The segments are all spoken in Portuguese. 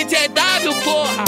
CTW, porra!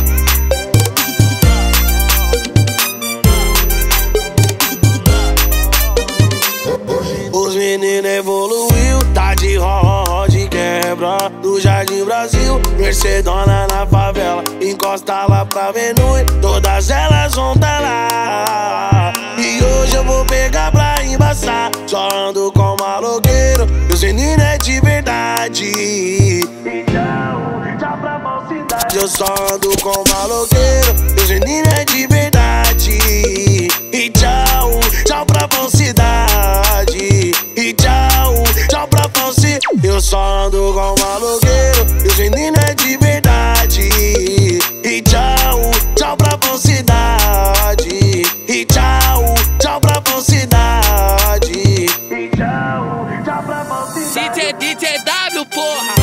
Os meninos evoluiu, tá de de quebra do Jardim Brasil, Mercedona na favela, encosta lá pra Venui, todas elas vão tá lá. E hoje eu vou pegar pra embaçar, só ando com maloqueiro, os meninos é de verdade. Tchau pra falsidade, eu só ando com maloqueiro, os meninos é de verdade. E tchau pra falsidade. E tchau pra falsidade. Eu só ando com maloqueiro, os meninos é de verdade. E tchau pra falsidade. E tchau pra falsidade. E tchau pra falsidade. CTW, porra!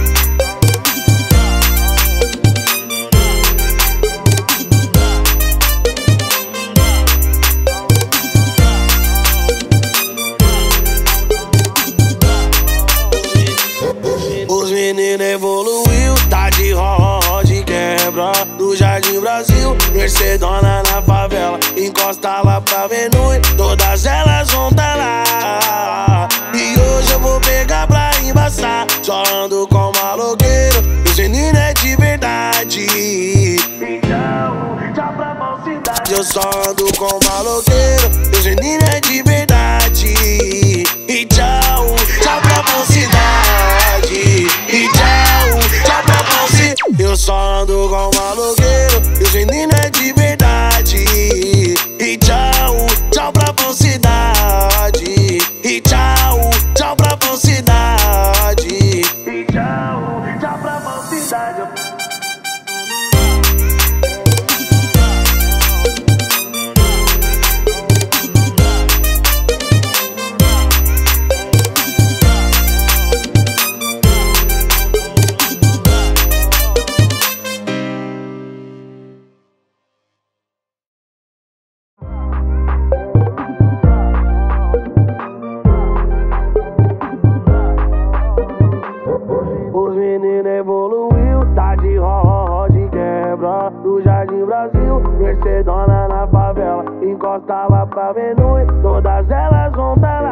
Os meninos evoluiu, tá de de quebra do Jardim Brasil, Mercedona na favela, encosta lá pra Venui, todas elas vão tá lá. E hoje eu vou pegar pra embaçar, só ando com maloqueiro, os meninos é de verdade. Tchau pra falsidade, eu só ando com maloqueiro, os meninos é de verdade. E tchau pra falsidade. E tchau pra falsidade. Eu só ando com maloqueiro, os meninos é de verdade. E tchau pra falsidade. E tchau pra falsidade. E tchau pra falsidade. Os meninos evoluiu, tá de de quebra do Jardim Brasil, Mercedona na favela, encosta lá pra Venui, todas elas vão tá lá.